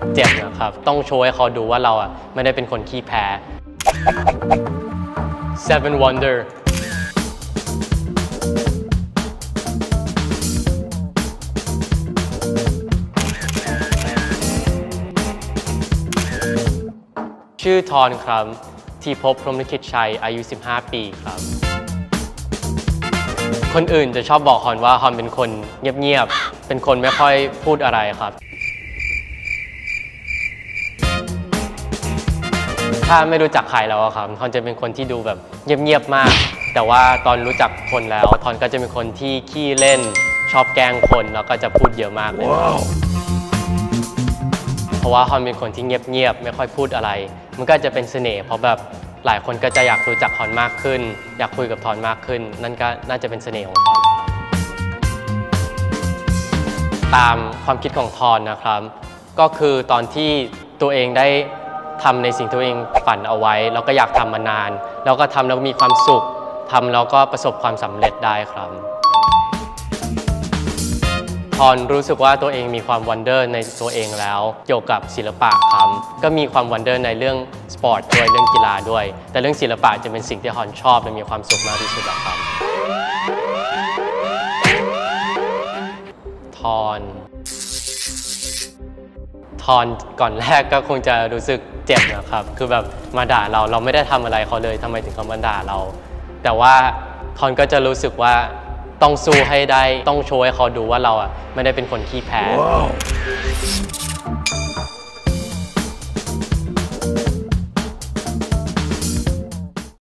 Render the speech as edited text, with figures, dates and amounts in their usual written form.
เจ็บนะครับต้องโชว์ให้เขาดูว่าเราไม่ได้เป็นคนขี้แพ้ Seven Wonderชื่อทอนครับที่พบพรหมลิขิตชัยอายุ15 ปีครับคนอื่นจะชอบบอกฮอนว่าฮอนเป็นคนเงียบๆเป็นคนไม่ค่อยพูดอะไรครับถ้าไม่รู้จักใครแล้วครับทอนจะเป็นคนที่ดูแบบเงียบๆมากแต่ว่าตอนรู้จักคนแล้วทอนก็จะเป็นคนที่ขี้เล่นชอบแกล้งคนแล้วก็จะพูดเยอะมากเลยครับเพราะว่าฮอนเป็นคนที่เงียบๆไม่ค่อยพูดอะไรมันก็จะเป็นเสน่ห์เพราะแบบหลายคนก็จะอยากรู้จักฮอนมากขึ้นอยากคุยกับทอนมากขึ้นนั่นก็น่าจะเป็นเสน่ห์ของทอนตามความคิดของทอนนะครับก็คือตอนที่ตัวเองได้ทำในสิ่งที่ตัวเองฝันเอาไว้แล้วก็อยากทำมานานแล้วก็ทำแล้วมีความสุขทำแล้วก็ประสบความสำเร็จได้ครับทอนรู้สึกว่าตัวเองมีความวันเดอร์ในตัวเองแล้วเกี่ยวกับศิลปะครับก็มีความวันเดอร์ในเรื่องสปอร์ตด้วยเรื่องกีฬาด้วยแต่เรื่องศิลปะจะเป็นสิ่งที่ทอนชอบและมีความสุขมากที่สุดครับทอนก่อนแรกก็คงจะรู้สึกเจ็บนะครับคือแบบมาด่าเราไม่ได้ทำอะไรเขาเลยทำไมถึงเขามาด่าเราแต่ว่าทอนก็จะรู้สึกว่าต้องสู้ให้ได้ต้องโชว์ให้เขาดูว่าเราไม่ได้เป็นคนขี้แพ้